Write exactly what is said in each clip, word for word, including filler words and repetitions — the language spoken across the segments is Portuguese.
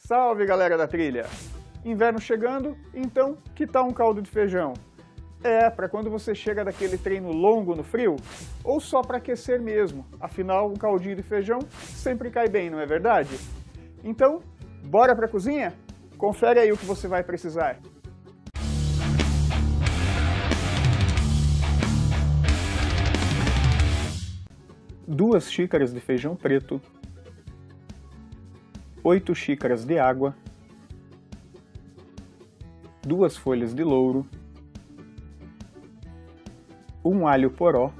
Salve, galera da trilha! Inverno chegando, então que tal um caldo de feijão? É, para quando você chega daquele treino longo no frio, ou só para aquecer mesmo, afinal um caldinho de feijão sempre cai bem, não é verdade? Então, bora para a cozinha? Confere aí o que você vai precisar. Duas xícaras de feijão preto, oito xícaras de água, duas folhas de louro, um alho poró,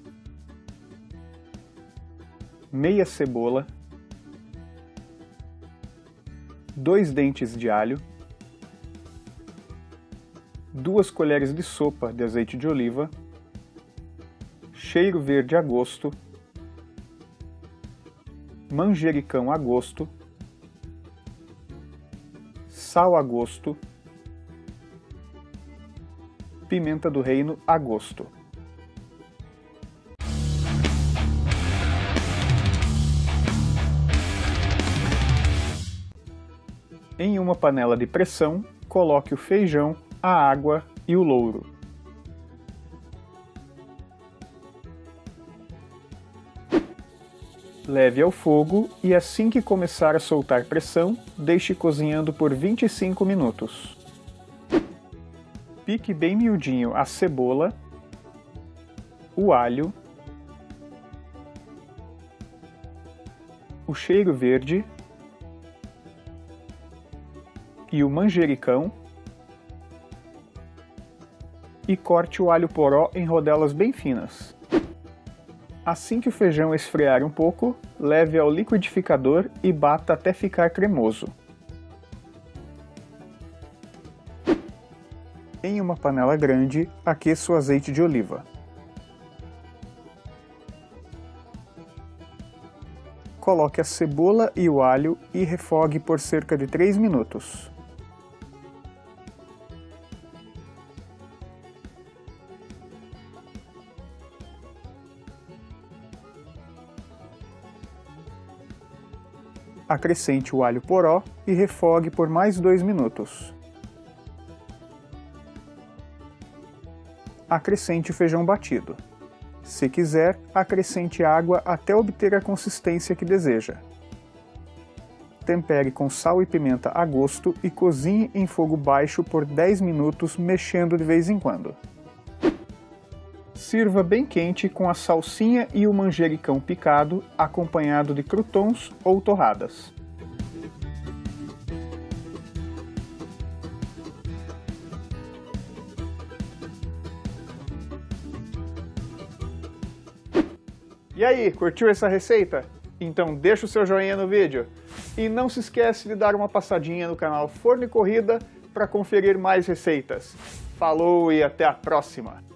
meia cebola, dois dentes de alho, duas colheres de sopa de azeite de oliva, cheiro verde a gosto, manjericão a gosto, sal a gosto, pimenta do reino a gosto. Em uma panela de pressão, coloque o feijão, a água e o louro. Leve ao fogo e assim que começar a soltar pressão, deixe cozinhando por vinte e cinco minutos. Pique bem miudinho a cebola, o alho, o cheiro verde e o manjericão e corte o alho poró em rodelas bem finas. Assim que o feijão esfriar um pouco, leve ao liquidificador e bata até ficar cremoso. Em uma panela grande, aqueça o azeite de oliva. Coloque a cebola e o alho e refogue por cerca de três minutos. Acrescente o alho poró e refogue por mais dois minutos. Acrescente o feijão batido. Se quiser, acrescente água até obter a consistência que deseja. Tempere com sal e pimenta a gosto e cozinhe em fogo baixo por dez minutos, mexendo de vez em quando. Sirva bem quente com a salsinha e o manjericão picado, acompanhado de croutons ou torradas. E aí, curtiu essa receita? Então deixa o seu joinha no vídeo. E não se esquece de dar uma passadinha no canal Forno e Corrida para conferir mais receitas. Falou e até a próxima!